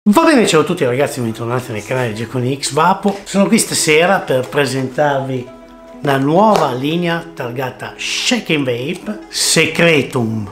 Va bene, ciao a tutti ragazzi, bentornati nel canale di Giacconi X Vapo. Sono qui stasera per presentarvi la nuova linea targata Shake and Vape Secretum.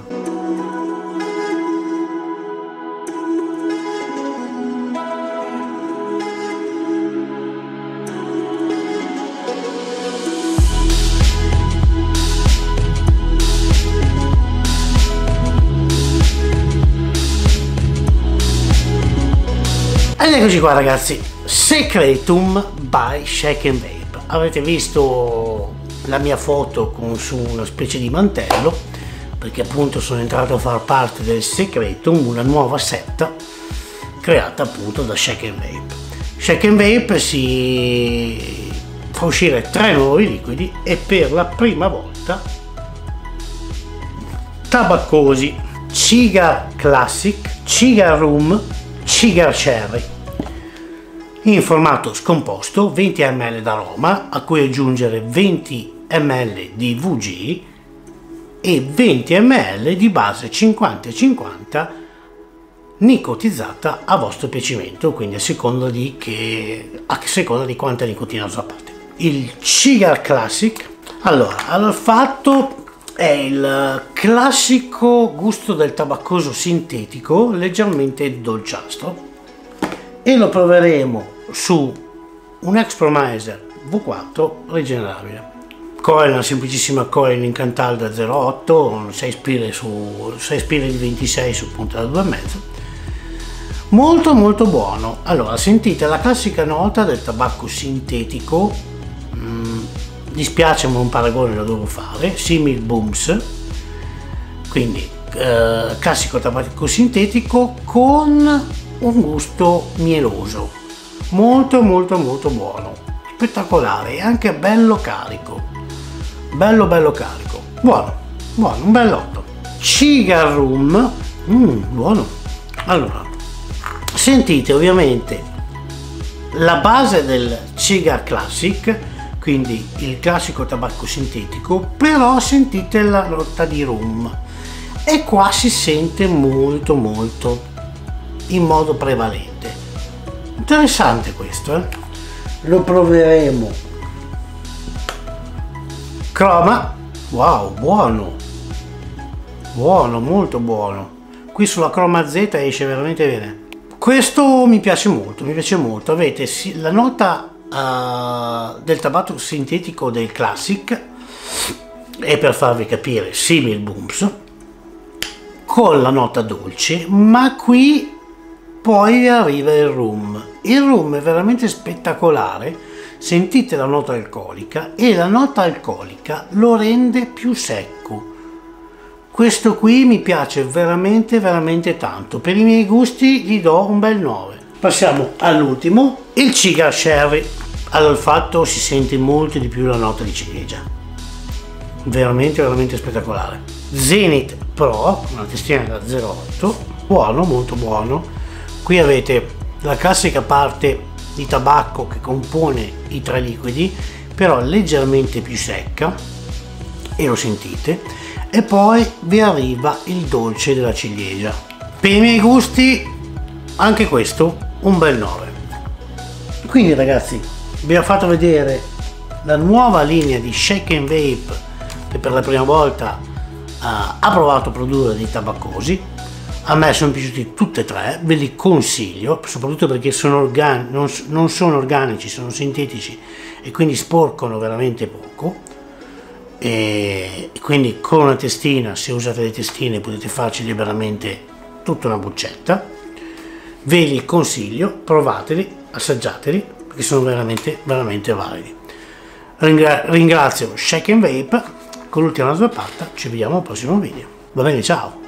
Ed eccoci qua ragazzi, Secretum by Shake and Vape. Avete visto la mia foto su una specie di mantello, perché appunto sono entrato a far parte del Secretum, una nuova setta creata appunto da Shake and Vape. Shake and Vape si fa uscire 3 nuovi liquidi e per la prima volta tabaccosi, Cigar Classic, Cigar Rum, Cigar Cherry, in formato scomposto, 20 ml d'aroma a cui aggiungere 20 ml di VG e 20 ml di base 50-50 nicotizzata a vostro piacimento, quindi a seconda di quanta nicotina usate. Il Cigar Classic, allora il fatto è il classico gusto del tabaccoso sintetico leggermente dolciastro e lo proveremo su un Expromiser V4 rigenerabile. Coil, una semplicissima coil in Cantal da 0,8, 6 spire di 26 su punta da 2,5. Molto buono. Allora, sentite la classica nota del tabacco sintetico. Dispiace ma un paragone lo devo fare, simil booms, quindi classico tabacco sintetico con un gusto mieloso, molto buono, spettacolare e anche bello carico, bello carico, buono, un bell'otto. Cigar Rum, buono. Allora, sentite ovviamente la base del Cigar Classic, quindi il classico tabacco sintetico, però sentite la notta di rum e qua si sente molto in modo prevalente. Interessante questo, lo proveremo. Croma, wow, buono, molto buono. Qui sulla Croma Z esce veramente bene. Questo mi piace molto. Avete la nota del tabacco sintetico del Classic, e per farvi capire simil booms, con la nota dolce, ma qui poi arriva il rum. Il rum è veramente spettacolare, sentite la nota alcolica e la nota alcolica lo rende più secco. Questo qui mi piace veramente tanto, per i miei gusti gli do un bel 9. Passiamo all'ultimo, il Cigar Cherry. All'olfatto si sente molto di più la nota di ciliegia, veramente spettacolare. Zenith Pro, una testina da 0,8, buono, molto buono. Qui avete la classica parte di tabacco che compone i 3 liquidi, però leggermente più secca, e lo sentite, e poi vi arriva il dolce della ciliegia. Per i miei gusti anche questo un bel 9. Quindi ragazzi, vi ho fatto vedere la nuova linea di Shake and Vape che per la prima volta ha provato a produrre dei tabaccosi. A me sono piaciuti tutti e 3, ve li consiglio, soprattutto perché non sono organici, sono sintetici e quindi sporcano veramente poco. E quindi con una testina, se usate le testine, potete farci liberamente tutta una boccetta. Ve li consiglio, provateli, assaggiateli, perché sono veramente validi. Ringrazio Shake and Vape con l'ultima svappata, ci vediamo al prossimo video. Va bene, ciao!